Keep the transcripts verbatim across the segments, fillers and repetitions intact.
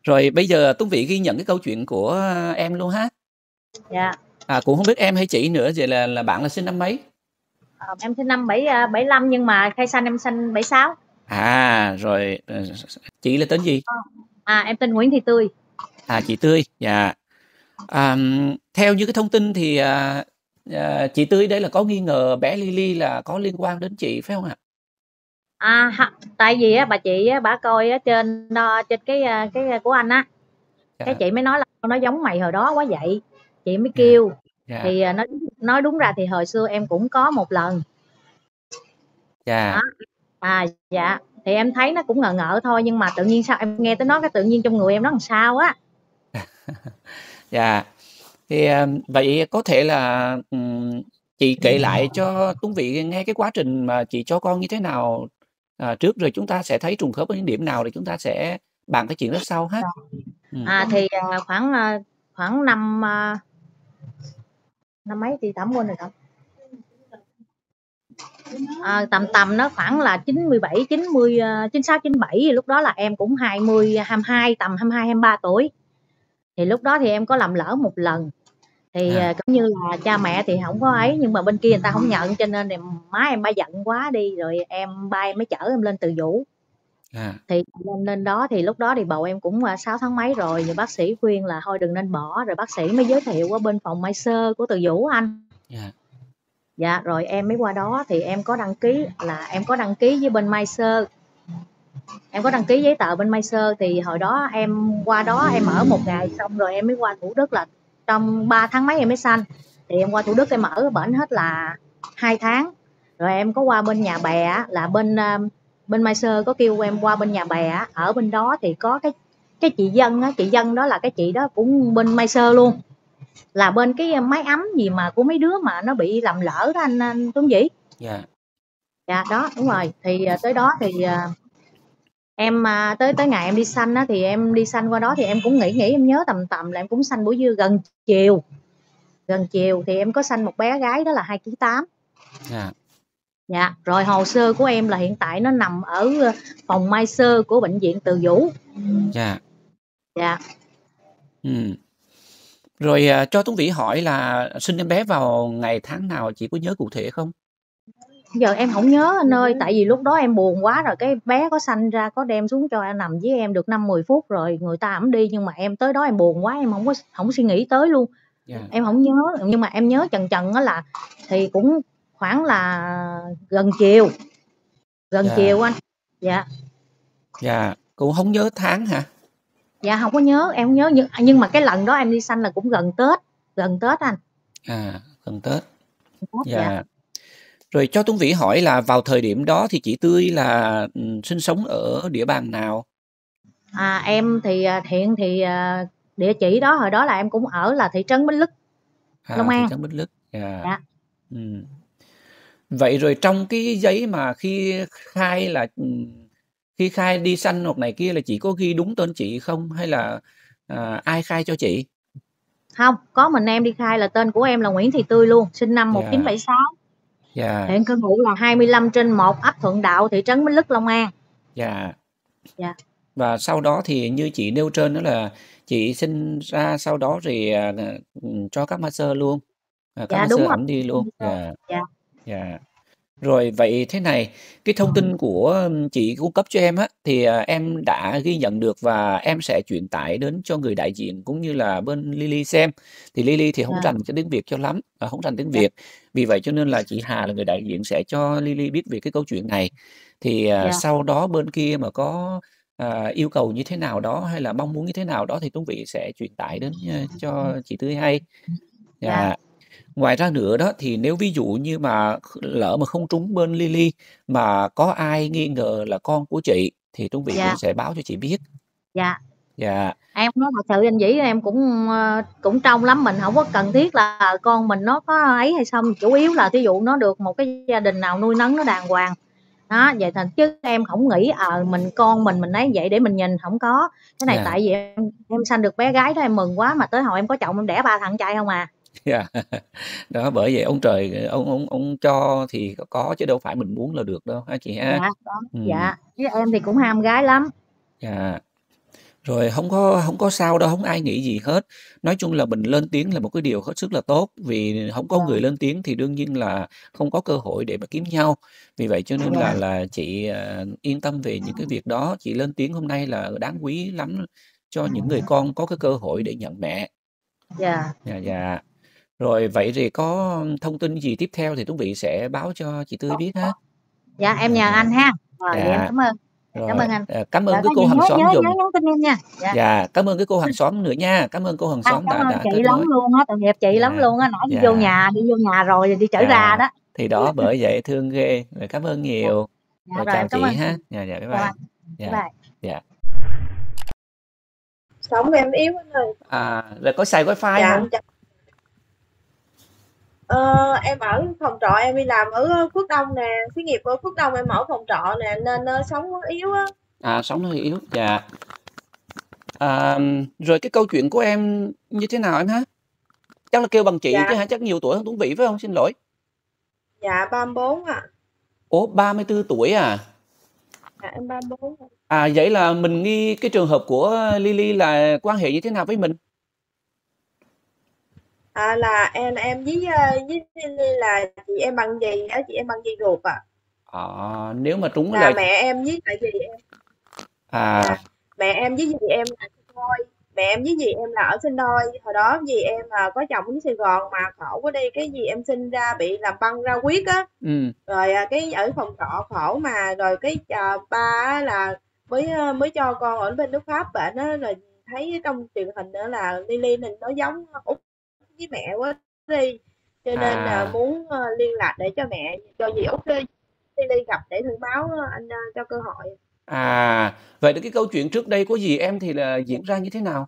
Rồi bây giờ Tuấn Vĩ ghi nhận cái câu chuyện của em luôn ha. Dạ. À, cũng không biết em hay chị nữa, vậy là là bạn là sinh năm mấy? Ờ, em sinh năm bảy bảy lăm nhưng mà khai sinh em sinh bảy sáu. À, rồi chị là tên gì? À, em tên Nguyễn Thị Tươi. À, chị Tươi, dạ. À, theo như cái thông tin thì à, à, chị Tươi đấy là có nghi ngờ bé Lily là có liên quan đến chị phải không ạ? À, ha, tại vì á bà chị á bà coi á trên đó, trên cái cái của anh á, Dạ. cái chị mới nói là nó giống mày hồi đó quá vậy. Chị mới Dạ. kêu Dạ. thì nói nói đúng ra thì hồi xưa em cũng có một lần. Dạ. Đó. À dạ, thì em thấy nó cũng ngờ ngợ thôi nhưng mà tự nhiên sao em nghe tới nó cái tự nhiên trong người em nó làm sao á. Dạ. Thì à, vậy có thể là um, chị kể lại cho Tuấn Vĩ nghe cái quá trình mà chị cho con như thế nào à, trước, rồi chúng ta sẽ thấy trùng khớp với những điểm nào, để chúng ta sẽ bàn cái chuyện đó sau ha. Ừ. À thì à, khoảng khoảng năm năm mấy thì Thẩm quên rồi Thẩm. À, tầm tầm nó khoảng là chín mươi bảy, chín mươi, chín sáu, chín bảy, lúc đó là em cũng hai mươi, hai mươi hai, tầm hai mươi hai, hai mươi ba tuổi. Thì lúc đó thì em có làm lỡ một lần. Thì À. cũng như là cha mẹ thì không có ấy, nhưng mà bên kia người ta không nhận, cho nên thì má em ba giận quá đi, rồi em ba em mới chở em lên Từ Dũ. À. Thì lên lên đó thì lúc đó thì bầu em cũng sáu tháng mấy rồi, rồi bác sĩ khuyên là thôi đừng nên bỏ, rồi bác sĩ mới giới thiệu qua bên phòng Mai Sơ của Từ Dũ anh. Yeah. Dạ, rồi em mới qua đó thì em có đăng ký là em có đăng ký với bên Mai Sơ. Em có đăng ký giấy tờ bên Mai Sơ thì hồi đó em qua đó em ở một ngày xong rồi em mới qua Thủ Đức, là trong ba tháng mấy em mới sanh. Thì em qua Thủ Đức em ở bển hết là hai tháng. Rồi em có qua bên Nhà Bè, là bên bên Mai Sơ có kêu em qua bên Nhà Bè, ở bên đó thì có cái cái chị Dân á, chị Dân đó là cái chị đó cũng bên Mai Sơ luôn. Là bên cái máy ấm gì mà của mấy đứa mà nó bị lầm lỡ đó anh, anh Tuấn Vĩ. Dạ. Dạ đó, đúng rồi. Thì tới đó thì em tới tới ngày em đi sanh á, thì em đi sanh qua đó thì em cũng nghĩ nghĩ em nhớ tầm tầm là em cũng sanh buổi trưa gần chiều. Gần chiều thì em có sanh một bé gái đó là hai ký tám. Dạ. Dạ, rồi hồ sơ của em là hiện tại nó nằm ở phòng Mai Sơ của bệnh viện Từ Dũ. Dạ. Dạ. Ừ. Rồi à, cho Tuấn Vĩ hỏi là sinh em bé vào ngày tháng nào, chị có nhớ cụ thể không? Giờ em không nhớ anh ơi, tại vì lúc đó em buồn quá rồi, cái bé có sanh ra có đem xuống cho em nằm với em được năm mười phút rồi người ta ẵm đi, nhưng mà em tới đó em buồn quá, em không có không suy nghĩ tới luôn. Yeah. Em không nhớ, nhưng mà em nhớ chần chần đó là thì cũng khoảng là gần chiều. Gần Yeah. chiều anh. Dạ. Dạ, cũng không nhớ tháng hả? Dạ không có nhớ, em không nhớ, nhưng nhưng mà cái lần đó em đi sanh là cũng gần Tết, gần Tết anh. À, gần Tết. Dạ. Dạ. Rồi cho Tuấn Vĩ hỏi là vào thời điểm đó thì chị Tươi là um, sinh sống ở địa bàn nào? À, em thì hiện thì địa chỉ đó hồi đó là em cũng ở là thị trấn Bến Lức, À, Long An. thị trấn Bến Lức. Yeah. Dạ. Ừ. Vậy rồi trong cái giấy mà khi khai là khi khai đi sanh hoặc này kia là chị có ghi đúng tên chị không, hay là à, ai khai cho chị? Không, có mình em đi khai là tên của em là Nguyễn Thị Tươi luôn, sinh năm một chín bảy sáu. Dạ. Hiện cư ngụ là hai mươi lăm trên một, ấp Thuận Đạo, thị trấn Bến Lức, Long An. Dạ. Dạ. Và sau đó thì như chị nêu trên đó là chị sinh ra sau đó rồi à, cho các master luôn. À, các Dạ master đúng rồi. ẩm đi luôn. Dạ. Dạ. Dạ. Rồi vậy thế này, cái thông tin của chị cung cấp cho em á thì à, em đã ghi nhận được và em sẽ chuyển tải đến cho người đại diện cũng như là bên Lily xem. Thì Lily thì không Dạ. rành cho tiếng Việt cho lắm, à, không rành tiếng Dạ. Việt. Vì vậy cho nên là chị Hà là người đại diện sẽ cho Lily biết về cái câu chuyện này. Thì à, Dạ. sau đó bên kia mà có à, yêu cầu như thế nào đó hay là mong muốn như thế nào đó thì Tuấn Vĩ sẽ truyền tải đến uh, cho chị Tươi hay. Dạ. Dạ. Ngoài ra nữa đó thì nếu ví dụ như mà lỡ mà không trúng bên Lily mà có ai nghi ngờ là con của chị thì Tuấn Vĩ Dạ. cũng sẽ báo cho chị biết. Dạ. Dạ. Em nói thật sự anh Vĩ em cũng cũng trong lắm, mình không có cần thiết là con mình nó có ấy hay xong, chủ yếu là thí dụ nó được một cái gia đình nào nuôi nấng nó đàng hoàng. Đó, vậy thành chứ em không nghĩ ờ à, mình con mình mình ấy vậy để mình nhìn, không có. Cái này Yeah. tại vì em em sanh được bé gái đó em mừng quá, mà tới hồi em có chồng em đẻ ba thằng trai không à. Yeah. Đó, bởi vậy ông trời ông ông ông cho thì có chứ đâu phải mình muốn là được đâu hả chị ha. Dạ, đó. Ừ. Dạ, với em thì cũng ham gái lắm. Dạ. Rồi không có không có sao đâu, hông ai nghĩ gì hết. Nói chung là mình lên tiếng là một cái điều hết sức là tốt, vì hổng có người Vâng. lên tiếng thì đương nhiên là không có cơ hội để mà kiếm nhau. Vì vậy cho nên là Dạ. là chị, à, yên tâm về những cái việc đó, chị lên tiếng hôm nay là đáng quý lắm cho những người con có cái cơ hội để nhận mẹ. Dạ. Dạ, dạ. Rồi vậy thì có thông tin gì tiếp theo thì Tuấn Vy sẽ báo cho chị Tươi biết ha. Dạ, em Dạ, nhờ dạ. anh ha. Rồi, vậy em Dạ. cảm ơn. Dạ, cảm Rồi, ơn anh. ờ, cảm Dạ, ơn cái có cô gì hàng nhớ nhớ xóm nhớ giùm. nhắn tin em nha. Dạ. Dạ, cảm ơn cái cô hàng xóm nữa nha. Cảm ơn cô hàng À, xóm cảm đã ơn đã chị kết lắm nối. luôn á, tội nghiệp chị lắm Dạ, luôn á, nãy đi vô dạ, nhà, đi vô nhà rồi rồi đi trở ra dạ. đó. Thì đó, bởi vậy thương ghê. Rồi cảm ơn Dạ. nhiều. Dạ, Rồi rồi chào em cảm chị ơn chị. ha. Dạ, dạ, bye Chào bye. anh. Bye Dạ, bye. dạ. Sóng em yếu anh ơi. À, rồi có xài wifi Dạ, hông? em chào. Ờ, em ở phòng trọ, em đi làm ở Phước Đông nè, xí nghiệp ở Phước Đông, em ở phòng trọ nè, nên, ơ, sóng nó yếu á. À, sóng hơi yếu, dạ. À, rồi cái câu chuyện của em như thế nào em ha? Chắc là kêu bằng chị chứ Dạ. hả? Chắc nhiều tuổi hơn Tuấn Vy phải hông? Xin lỗi. Dạ, ba mươi bốn ạ. Ủa, ba mươi tư tuổi à? Dạ, em ba mươi bốn ạ. À, vậy là mình nghi cái trường hợp của Lily là quan hệ như thế nào với mình? À, là em em với, ơ, với Lily là chị em bằng dì á, chị em bằng dì ruột ạ. À, nếu mà trúng Là là mẹ em với lại dì em à, dạ, mẹ em với dì em là sinh đôi, mẹ em với dì em là ở sinh đôi. Hồi đó dì em là có chồng ở Sài Gòn mà khổ quá đi, cái dì em sinh ra bị làm băng ra huyết á. ừm, Rồi, à, cái ở phòng trọ khổ mà, rồi cái, ờ, ba á là mới, ơ, mới cho con ở bên nước Pháp bệnh á, rồi thấy trong truyền hình á là Lily này nó giống Út với mẹ quá đi, cho nên là à, muốn, ơ, liên lạc để cho mẹ cho dì Út đi Lily gặp để thử máu á anh, ơ, cho cơ hội. à, vậy thì cái câu chuyện trước đây của dì em thì là diễn ra như thế nào?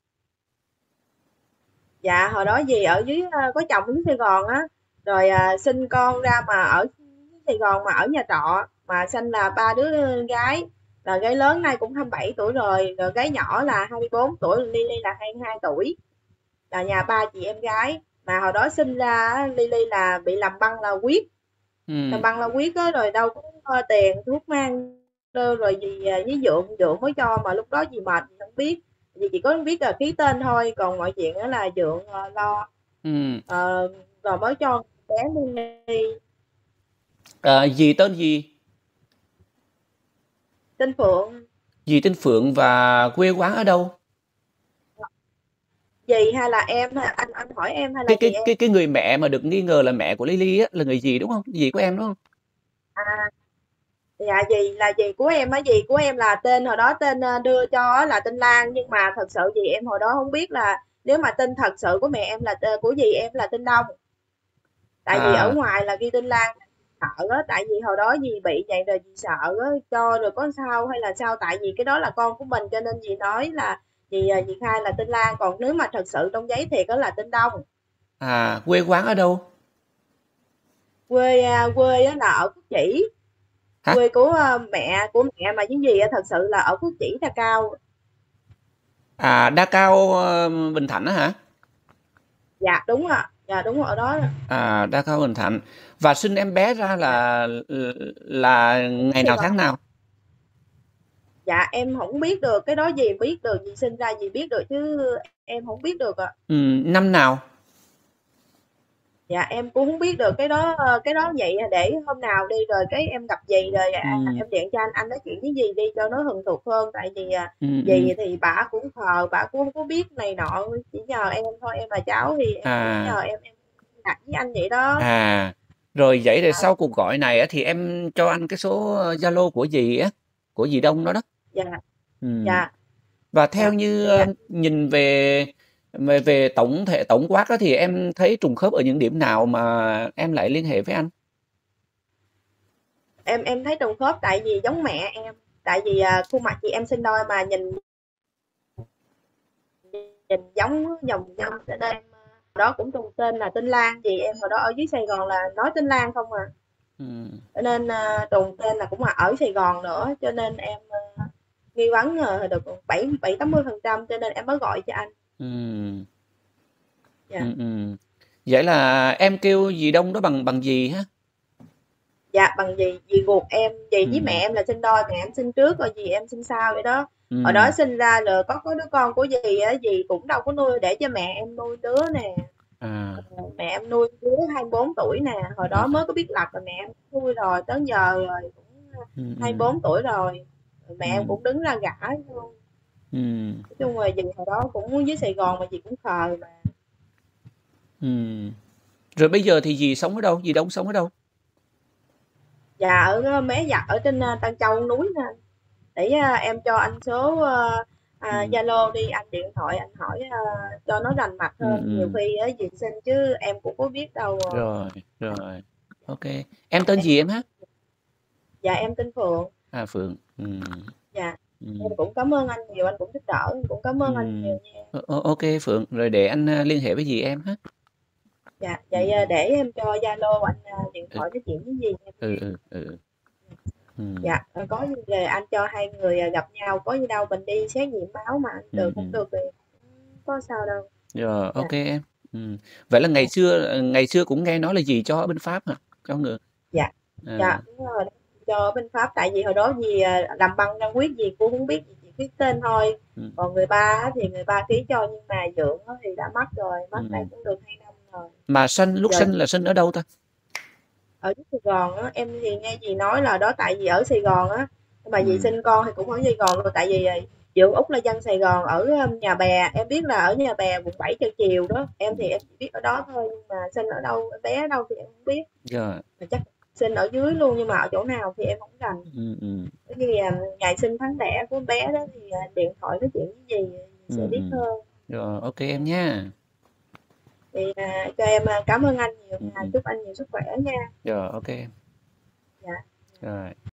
Dạ, hồi đó dì ở dưới, ơ, có chồng ở dưới Sài Gòn á, rồi, à, sinh con ra mà ở Sài Gòn mà ở nhà trọ, mà sanh là ba đứa gái, là gái lớn nay cũng hai mươi bảy tuổi rồi, rồi gái nhỏ là hai mươi bốn tuổi, Lily là hai mươi hai tuổi, là nhà ba chị em gái. Mà hồi đó sinh ra á, Lily là bị làm băng là huyết, làm Ừm, băng là huyết á, rồi đâu có ờ, tiền, thuốc men, rồi rồi gì à, với dượng, dượng mới cho, mà lúc đó dì mệt, dì không biết. Dì chỉ có biết là ký tên thôi, còn mọi chuyện đó là dượng ờ, lo. ừm. Ờ, rồi mới cho bé Lily À, dì tên gì? tên Phượng. Dì tên Phượng và quê quán ở đâu? Dì hay là em, hay anh anh hỏi em hay Cái là dì cái em? cái cái người mẹ mà được nghi ngờ là mẹ của Lily á là người dì đúng không? Dì của em đúng không? À, dạ dì là dì của em á, dì của em là tên hồi đó tên ờ, đưa cho á là tên Lan, nhưng mà thật sự dì em hồi đó không biết là nếu mà tên thật sự của mẹ em là tên của dì em là tên Đông. Tại vì ở À, ngoài là ghi tên Lan, sợ á, tại vì hồi đó dì bị vậy rồi dì sợ á, cho rồi có sao hay là sao, tại vì cái đó là con của mình cho nên dì nói là dì à, dì khai là tên Lan, còn nếu mà thật sự trong giấy thiệt đó là tên Đông. à, quê quán ở đâu? Quê à, quê á là ở Phước Chỉ, Hả? quê của à, mẹ của mẹ mà với dì á thật sự là ở Phước Chỉ Đa Cao. À, Đa Cao, ờ, Bình Thạnh á hả? Dạ đúng ạ, dạ đúng ở đó. À, Đa Cao, Bình Thạnh. Và sinh em bé ra Dạ, là là ngày Sài nào Gòn. tháng nào? Dạ em không biết được cái đó, dì biết được, dì sinh ra dì biết được chứ em không biết được ạ. Ừm, năm nào? Dạ, em cũng hông biết được cái đó, ơ, cái đó vậy để hôm nào đi rồi cái em gặp dì rồi, à, Ừm, em điện cho anh, anh nói chuyện với dì đi cho nó thuần thục hơn. Tại vì, à, ừm, ừm. dì thì bả cũng khờ, bả cũng hông có biết này nọ, chỉ nhờ em thôi, em là cháu thì em cũng nhờ À, em em đặt với anh vậy đó. à, rồi vậy thì Dạ, sau cuộc gọi này á thì em cho anh cái số ờ, Zalo của dì á, của dì Đông đó đó. dạ, Ừm. dạ, Và dạ, theo như, dạ. ơ, nhìn về về về tổng thể tổng quát á thì em thấy trùng khớp ở những điểm nào mà em lại liên hệ với anh? Em em thấy trùng khớp tại vì giống mẹ em, tại vì, à, khuôn mặt chị em sinh đôi mà nhìn nhìn giống nhồng nhông cho nên em, ơ, hồi đó cũng trùng tên là tên Lan, vì em hồi đó ở dưới Sài Gòn là nói tên Lan không à. Ừm, Cho nên, a, trùng tên là cũng là ở Sài Gòn nữa, cho nên em, ơ, nghi vấn, ờ, được bảy bảy tám mươi phần trăm cho nên em mới gọi cho anh. ừm, Dạ. ừm, ừm. Vậy là em kêu dì Đông đó bằng bằng gì ha? Dạ, bằng dì dì ruột em, dì với mẹ Ừm. em là sinh đôi, mẹ em sinh trước rồi dì em sinh sau vậy đó. Hồi đó Ừm. sinh ra là có có đứa con của dì á, dì cũng đâu có nuôi, để cho mẹ em nuôi đứa nè. À. Ờ, mẹ em nuôi đứa hai bốn tuổi nè, hồi đó À. mới có biết lật rồi mẹ em nuôi rồi, tới giờ rồi cũng Ừm, hai ừm. bốn tuổi rồi. Rồi mẹ em Ừm. cũng đứng ra gả luôn. Ừm. Nói chung là dì hồi đó cũng dưới Sài Gòn mà dì cũng khờ mà. Ừm. Rồi bây giờ thì dì sống ở đâu? Dì Đông sống ở đâu? Dạ, ở Mé Dặt ở trên, a, Tân Châu núi nè. Để, a, em cho anh số, ơ, à, Ừm. Zalo đi, anh điện thoại anh hỏi, a, cho nó rành mạch Ừm, hơn, nhiều ừm. khi á dì xin chứ em cũng có biết đâu à. Rồi, rồi. Ô kê. Em tên gì em ha? Dạ, em tên Phượng. À, Phượng. Ừm. Dạ, em Ừm. cũng cảm ơn anh nhiều, anh cũng giúp đỡ, em cũng cảm ơn anh nhiều Ừm. nha. Ô ô ô kê Phượng, rồi để anh, a, liên hệ với dì em ha. Dạ, Ừm, vậy, à, ừm. để em cho Zalo anh, a, điện Ừ. thoại nói chuyện với dì em Ừ, nha. ừ, ừ, ừ. Ừm. Dạ, rồi có gì về anh cho hai người, à, gặp nhau, có gì đâu mình đi xét nghiệm máu mà anh, được Ừm, hổng ừm. được thì hổng có sao đâu. Rồi, ô Dạ. kê em. Ừm. Vậy là ngày Dạ. xưa, ờ, ngày xưa cũng nghe nói là dì cho ở bên Pháp hả? Cho người Dạ, à. dạ, đúng rồi, cho ở bên Pháp, tại vì hồi đó dì, à, làm băng răng huyết dì cũng hổng biết, dì chỉ biết tên thôi. Ừm. Còn người ba á thì người ba ký cho nhưng mà dượng á thì đã mất rồi, mất Ừm, đây ừm. cũng được hai năm rồi. Mà sanh lúc Giờ sinh là sinh ở đâu ta? Ở dưới Sài Gòn á, em thì nghe dì nói là đó tại vì ở Sài Gòn á, nhưng mà dì Ừm. sinh con thì cũng ở Sài Gòn luôn, tại vì, à, dượng út là dân Sài Gòn ở, ơ, Nhà Bè, em biết là ở Nhà Bè, quận bảy, Chợ Chiều đó, em thì Ừm. em chỉ biết ở đó thôi, nhưng mà sinh ở đâu, em bé ở đâu thì em hổng biết. Rồi. Mà chắc sinh ở dưới luôn nhưng mà ở chỗ nào thì em hổng rành. Ừm, ừm. Bởi vì, à, ngày sinh tháng đẻ của bé đó thì, à, điện thoại nói chuyện với dì, dì sẽ Ừm, biết ừm. hơn. Rồi, ô kê em nha. Thì, à, cho em, a, cảm ơn anh nhiều Ừm, nha, ừm. chúc anh nhiều sức khỏe nha. Rồi, ô kê em. Dạ. Rồi.